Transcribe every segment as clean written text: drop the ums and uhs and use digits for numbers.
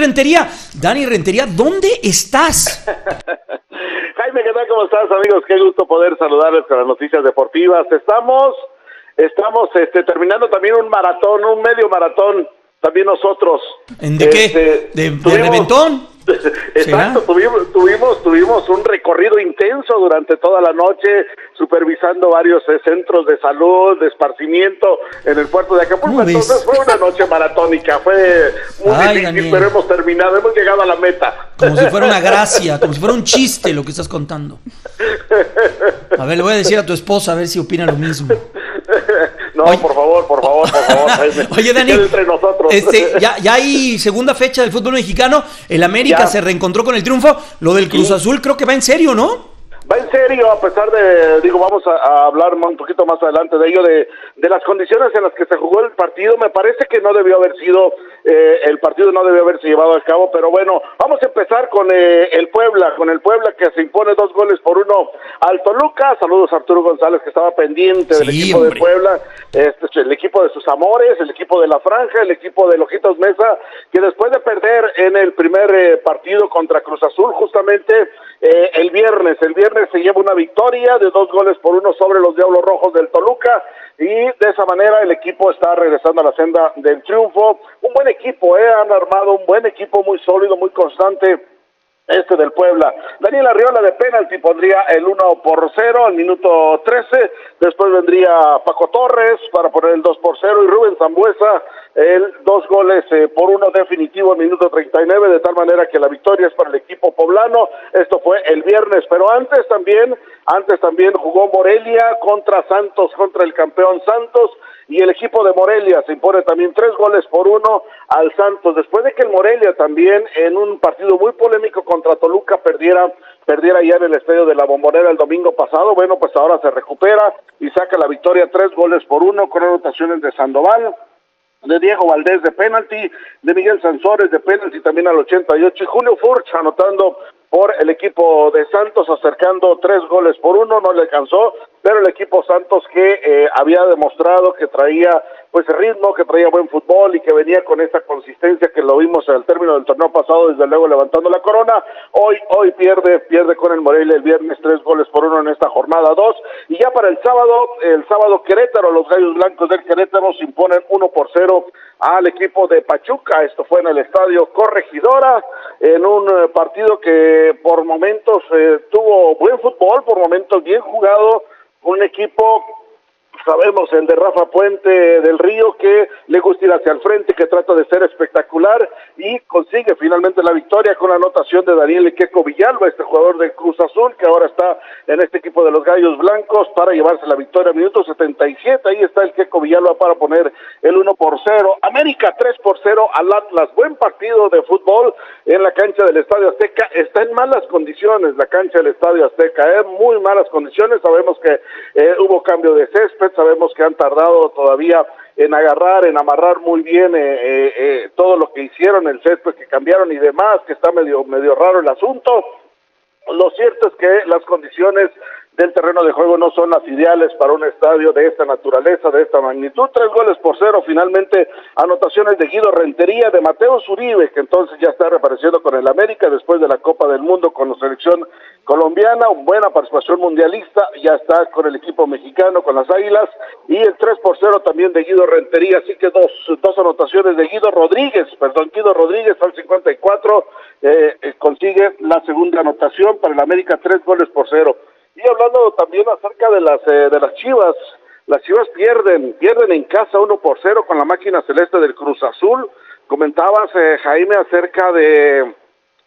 Rentería. Dani Rentería, ¿dónde estás? Jaime, ¿qué tal? ¿Cómo estás, amigos? Qué gusto poder saludarles con las noticias deportivas. Estamos terminando también un maratón, un medio maratón, también nosotros. ¿De qué? ¿De reventón? Exacto, tuvimos un recorrido intenso durante toda la noche, supervisando varios centros de salud, de esparcimiento en el puerto de Acapulco. Entonces fue una noche maratónica, fue muy difícil, Daniel, pero hemos terminado, hemos llegado a la meta. Como si fuera una gracia, como si fuera un chiste lo que estás contando. A ver, le voy a decir a tu esposa a ver si opina lo mismo. No, oye, por favor. Oye, Dani, entre nosotros. Ya hay segunda fecha del fútbol mexicano. El América se reencontró con el triunfo. Lo del Cruz Azul creo que va en serio, ¿no? Va en serio, a pesar de, vamos a hablar un poquito más adelante de ello, de las condiciones en las que se jugó el partido. Me parece que no debió haber sido, el partido no debió haberse llevado a cabo, pero bueno, vamos a empezar con el Puebla que se impone 2-1 al Toluca. Saludos a Arturo González, que estaba pendiente del equipo de Puebla, el equipo de sus amores, el equipo de la Franja, el equipo de Ojitos Mesa, que después de perder en el primer partido contra Cruz Azul, justamente el viernes se lleva una victoria de 2-1 sobre los Diablos Rojos del Toluca, y de esa manera el equipo está regresando a la senda del triunfo. Un buen equipo, han armado un buen equipo, muy sólido, muy constante, del Puebla. Daniel Arriola de penalti pondría el 1-0 al minuto 13, después vendría Paco Torres para poner el 2-0 y Rubén Sambuesa el 2-1 definitivo al minuto 39, de tal manera que la victoria es para el equipo poblano. Esto fue el viernes, pero antes también jugó Morelia contra Santos, contra el campeón Santos, y el equipo de Morelia se impone también 3-1 al Santos, después de que el Morelia también en un partido muy polémico contra Toluca perdiera ya en el estadio de la Bombonera el domingo pasado. Bueno, pues ahora se recupera y saca la victoria 3-1 con anotaciones de Sandoval, de Diego Valdés de penalti, de Miguel Sansores de penalti también al 88, y Julio Furch anotando por el equipo de Santos, acercando 3-1, no le alcanzó, pero el equipo Santos que había demostrado que traía pues ritmo, que traía buen fútbol y que venía con esa consistencia que lo vimos al término del torneo pasado, desde luego levantando la corona. Hoy pierde con el Morelia el viernes 3-1 en esta jornada 2, y ya para el sábado Querétaro, los Gallos Blancos del Querétaro se imponen 1-0 al equipo de Pachuca. Esto fue en el estadio Corregidora, en un partido que por momentos tuvo buen fútbol, por momentos bien jugado, un equipo, sabemos, el de Rafa Puente del Río, que le gusta ir hacia el frente, que trata de ser espectacular, y consigue finalmente la victoria con la anotación de Daniel Iqueco Villalba, este jugador del Cruz Azul, que ahora está en este equipo de los Gallos Blancos, para llevarse la victoria. Minuto 77, ahí está el Iqueco Villalba para poner el 1-0. América 3-0 al Atlas. Buen partido de fútbol en la cancha del Estadio Azteca. Está en malas condiciones la cancha del Estadio Azteca, muy malas condiciones. Sabemos que hubo cambio de césped, sabemos que han tardado todavía en amarrar muy bien todo lo que hicieron, el césped que cambiaron y demás, que está medio raro el asunto. Lo cierto es que las condiciones del terreno de juego no son las ideales para un estadio de esta naturaleza, de esta magnitud. 3-0, finalmente anotaciones de Guido Rentería, de Mateus Uribe, que entonces ya está reapareciendo con el América después de la Copa del Mundo con la selección colombiana, buena participación mundialista, ya está con el equipo mexicano, con las Águilas, y el 3-0 también de Guido Rentería, así que dos anotaciones de Guido Rodríguez al 54, consigue la segunda anotación para el América, 3-0. Y hablando también acerca de las Chivas, las Chivas pierden en casa 1-0 con la máquina celeste del Cruz Azul. Comentabas, Jaime, acerca de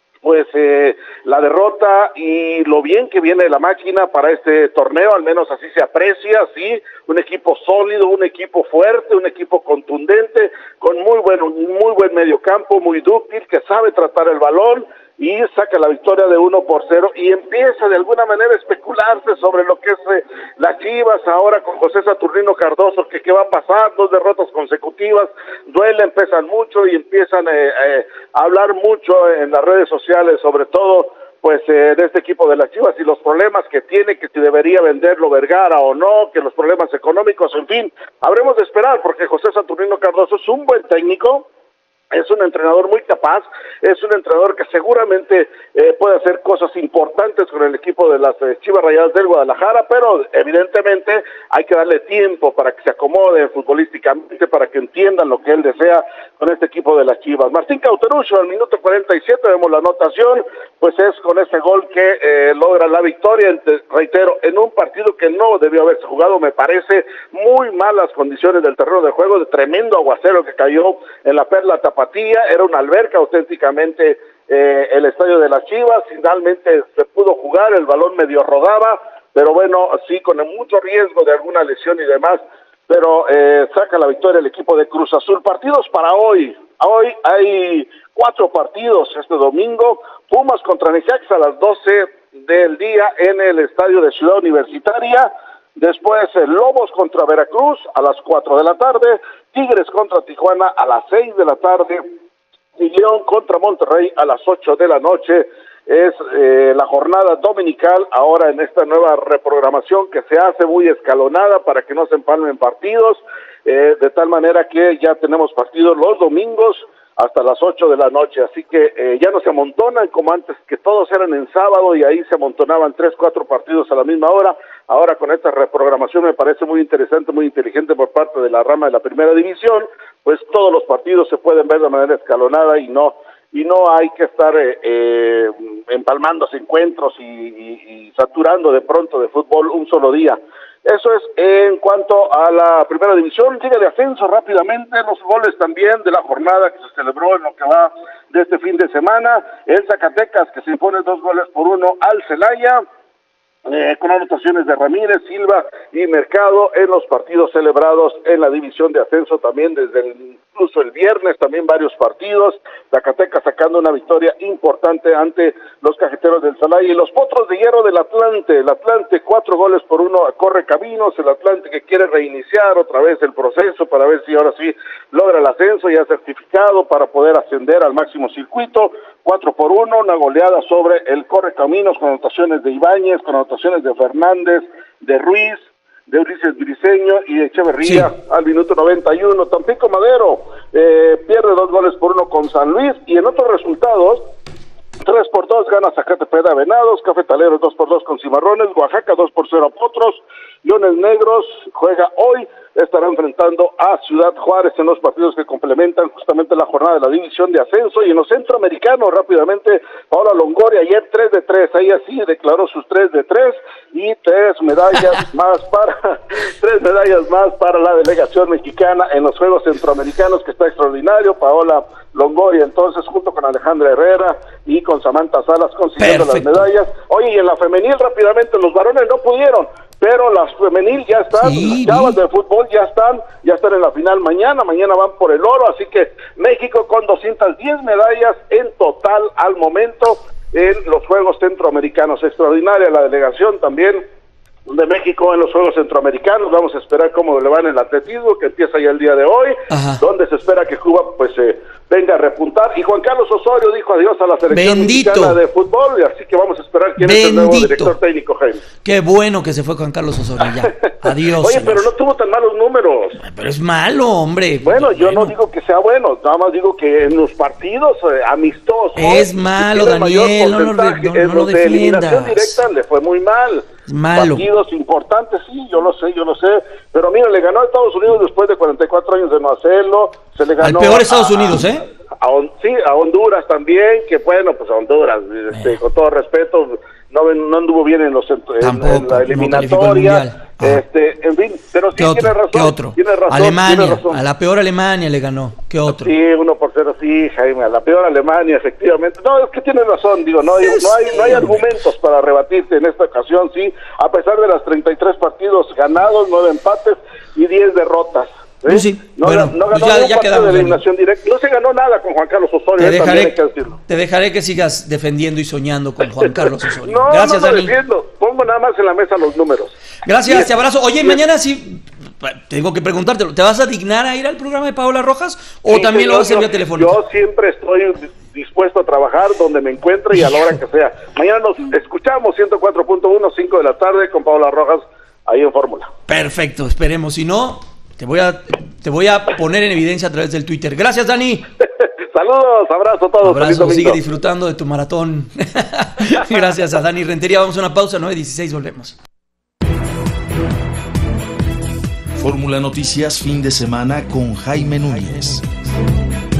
la derrota y lo bien que viene la máquina para este torneo, al menos así se aprecia, sí, un equipo sólido, un equipo fuerte, un equipo contundente, con muy buen mediocampo, muy dúctil, que sabe tratar el balón, y saca la victoria de 1-0 y empieza de alguna manera a especularse sobre lo que es las Chivas ahora con José Saturnino Cardoso, que qué va a pasar, 2 derrotas consecutivas, duelen, pesan mucho y empiezan a hablar mucho en las redes sociales, sobre todo de este equipo de las Chivas y los problemas que tiene, que si debería venderlo Vergara o no, que los problemas económicos, en fin, habremos de esperar, porque José Saturnino Cardoso es un buen técnico, Es un entrenador muy capaz, es un entrenador que seguramente puede hacer cosas importantes con el equipo de las Chivas Rayadas del Guadalajara, pero evidentemente hay que darle tiempo para que se acomode futbolísticamente, para que entiendan lo que él desea con este equipo de las Chivas. Martín Cauterucho, al minuto 47, vemos la anotación, pues es con ese gol que logra la victoria, reitero, en un partido que no debió haberse jugado, me parece muy malas condiciones del terreno de juego, de tremendo aguacero que cayó en la Perla Tapatía, era una alberca auténticamente el estadio de las Chivas, finalmente se pudo jugar, el balón medio rodaba, pero bueno, sí, con mucho riesgo de alguna lesión y demás, pero saca la victoria el equipo de Cruz Azul. Partidos para hoy hay 4 partidos este domingo, Pumas contra Necaxa a las 12 del día en el estadio de Ciudad Universitaria, después Lobos contra Veracruz a las 4 de la tarde, Tigres contra Tijuana a las 6 de la tarde, y León contra Monterrey a las 8 de la noche. Es la jornada dominical ahora en esta nueva reprogramación que se hace muy escalonada para que no se empalmen partidos, de tal manera que ya tenemos partidos los domingos hasta las 8 de la noche, así que ya no se amontonan como antes, que todos eran en sábado y ahí se amontonaban 3, 4 partidos a la misma hora. Ahora con esta reprogramación me parece muy interesante, muy inteligente por parte de la rama de la primera división, pues todos los partidos se pueden ver de manera escalonada y no hay que estar empalmándose encuentros y saturando de pronto de fútbol un solo día. Eso es en cuanto a la primera división. Liga de ascenso rápidamente, los goles también de la jornada que se celebró en lo que va de este fin de semana. El Zacatecas que se impone 2-1 al Celaya, con anotaciones de Ramírez, Silva y Mercado en los partidos celebrados en la división de ascenso también incluso el viernes, también varios partidos. Zacatecas sacando una victoria importante ante los Cajeteros del Celaya y los Potros de Hierro del Atlante. El Atlante 4-1 a Correcaminos, el Atlante que quiere reiniciar otra vez el proceso para ver si ahora sí logra el ascenso ya certificado para poder ascender al máximo circuito. 4-1, una goleada sobre el Correcaminos con anotaciones de Ibáñez, con anotaciones de Fernández, de Ruiz, de Ulises Briceño y de Echeverría, sí, al minuto 91. Tampico Madero pierde 2-1 con San Luis, y en otros resultados 3-2 gana Zacatepec a Venados, Cafetaleros 2-2 con Cimarrones, Oaxaca 2-0 a Potros, Leones Negros juega hoy, estará enfrentando a Ciudad Juárez en los partidos que complementan justamente la jornada de la división de ascenso. Y en los centroamericanos rápidamente, Paola Longoria ayer 3-3, ahí así declaró sus 3-3 y 3 medallas más para la delegación mexicana en los Juegos Centroamericanos, que está extraordinario. Paola Longoria entonces junto con Alejandra Herrera y con Samantha Salas consiguiendo las medallas. Oye, y en la femenil rápidamente, los varones no pudieron, pero las femenil ya están, sí, las chavas de fútbol ya están en la final mañana van por el oro, así que México con 210 medallas en total al momento en los Juegos Centroamericanos. Extraordinaria la delegación también de México en los Juegos Centroamericanos. Vamos a esperar cómo le va en el atletismo, que empieza ya el día de hoy, donde se espera que Cuba pues venga a repuntar, y Juan Carlos Osorio dijo adiós a la selección mexicana de fútbol, así que vamos a esperar quién es el nuevo director técnico, Jaime. Qué bueno que se fue Juan Carlos Osorio ya. Adiós. Oye, pero no tuvo tan malos números. Pero es malo, hombre. Bueno, yo no digo que sea bueno, nada más digo que en los partidos amistosos es malo, Daniel, no lo de eliminación directa le fue muy mal. Malo. Partidos importantes, sí, yo lo sé, pero mira, le ganó a Estados Unidos después de 44 años de no hacerlo, se le ganó al peor Estados Unidos, a Honduras también, que bueno, pues a Honduras, con todo respeto, no anduvo bien en la eliminatoria, en fin, pero sí tiene razón. ¿Qué otro? Alemania, a la peor Alemania le ganó, ¿qué otro? Sí, 1-0, sí, Jaime, a la peor Alemania, efectivamente. No, es que tiene razón, digo, no hay argumentos para rebatirte en esta ocasión, sí, a pesar de las 33 partidos ganados, 9 empates y 10 derrotas. Sí. No ganó pues ya quedamos de eliminación directa. No se ganó nada con Juan Carlos Osorio, también hay que decirlo. Te dejaré que sigas defendiendo y soñando con Juan Carlos Osorio. Gracias, no defiendo. Pongo nada más en la mesa los números. Gracias, te abrazo. Oye, mañana sí tengo que preguntártelo. ¿Te vas a dignar a ir al programa de Paola Rojas o también lo vas a hacer vía telefónica? Yo siempre estoy dispuesto a trabajar donde me encuentre y a la hora que sea. Mañana nos escuchamos 104.1, 5 de la tarde con Paola Rojas ahí en Fórmula. Perfecto, esperemos. Si no, te voy a poner en evidencia a través del Twitter. Gracias, Dani. Saludos, abrazo a todos. Abrazo, sigue disfrutando de tu maratón. Gracias a Dani Rentería. Vamos a una pausa, 9:16, volvemos. Fórmula Noticias fin de semana con Jaime Núñez.